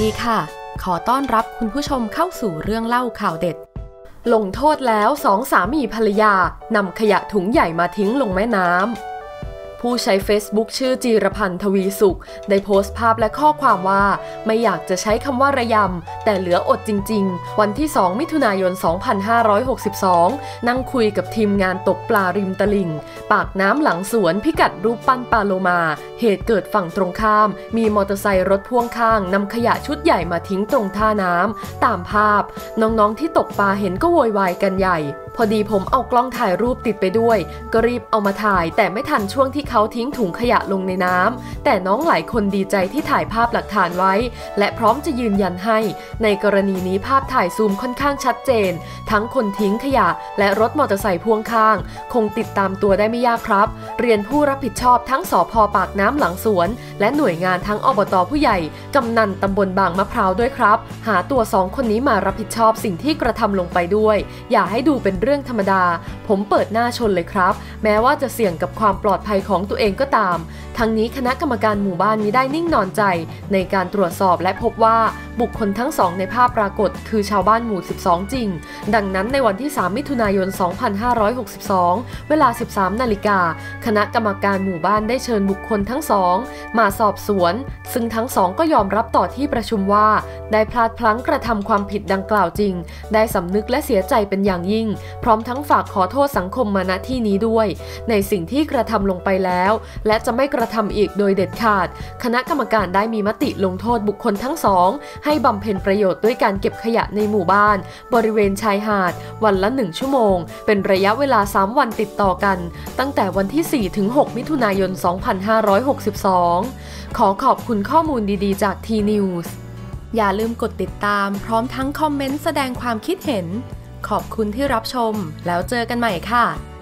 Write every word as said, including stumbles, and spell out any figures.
ดีค่ะขอต้อนรับคุณผู้ชมเข้าสู่เรื่องเล่าข่าวเด็ดลงโทษแล้วสองสามีภรรยานำขยะถุงใหญ่มาทิ้งลงแม่น้ำผู้ใช้ Facebook ชื่อจีรพันธ์ทวีสุขได้โพสต์ภาพและข้อความว่าไม่อยากจะใช้คำว่าระยำแต่เหลืออดจริงๆวันที่สองมิถุนายนสองพันห้าร้อยหกสิบสองนั่งคุยกับทีมงานตกปลาริมตลิ่งปากน้ำหลังสวนพิกัดรูปปั้นปลาโลมาเหตุเกิดฝั่งตรงข้ามมีมอเตอร์ไซค์รถพ่วงข้างนำขยะชุดใหญ่มาทิ้งตรงท่าน้ำตามภาพน้องๆที่ตกปลาเห็นก็โวยวายกันใหญ่พอดีผมเอากล้องถ่ายรูปติดไปด้วยก็รีบเอามาถ่ายแต่ไม่ทันช่วงที่เขาทิ้งถุงขยะลงในน้ำแต่น้องหลายคนดีใจที่ถ่ายภาพหลักฐานไว้และพร้อมจะยืนยันให้ในกรณีนี้ภาพถ่ายซูมค่อนข้างชัดเจนทั้งคนทิ้งขยะและรถมอเตอร์ไซค์พ่วงข้างคงติดตามตัวได้ไม่ยากครับเรียนผู้รับผิดชอบทั้งสภ.ปากน้ำหลังสวนและหน่วยงานทั้งอบต.ผู้ใหญ่กำนันตำบลบางมะพร้าวด้วยครับหาตัวสองคนนี้มารับผิดชอบสิ่งที่กระทำลงไปด้วยอย่าให้ดูเป็นเรื่องธรรมดาผมเปิดหน้าชนเลยครับแม้ว่าจะเสี่ยงกับความปลอดภัยของตัวเองก็ตามทั้งนี้คณะกรรมการหมู่บ้านมิได้นิ่งนอนใจในการตรวจสอบและพบว่าบุคคลทั้งสองในภาพปรากฏคือชาวบ้านหมู่สิบสองจริงดังนั้นในวันที่สามมิถุนายนสองพันห้าร้อยหกสิบสองเวลา สิบสามนาฬิกาคณะกรรมการหมู่บ้านได้เชิญบุคคลทั้งสองมาสอบสวนซึ่งทั้งสองก็ยอมรับต่อที่ประชุมว่าได้พลาดพลั้งกระทำความผิดดังกล่าวจริงได้สำนึกและเสียใจเป็นอย่างยิ่งพร้อมทั้งฝากขอโทษสังคมมาณที่นี้ด้วยในสิ่งที่กระทำลงไปแล้วและจะไม่กระทำอีกโดยเด็ดขาดคณะกรรมการได้มีมติลงโทษบุคคลทั้งสองให้บำเพ็ญประโยชน์ด้วยการเก็บขยะในหมู่บ้านบริเวณชายหาดวันละหนึ่งชั่วโมงเป็นระยะเวลาสามวันติดต่อกันตั้งแต่วันที่สี่ถึงหกมิถุนายนสองพันห้าร้อยหกสิบสองขอขอบคุณข้อมูลดีๆจาก ที นิวส์ อย่าลืมกดติดตามพร้อมทั้งคอมเมนต์แสดงความคิดเห็นขอบคุณที่รับชมแล้วเจอกันใหม่ค่ะ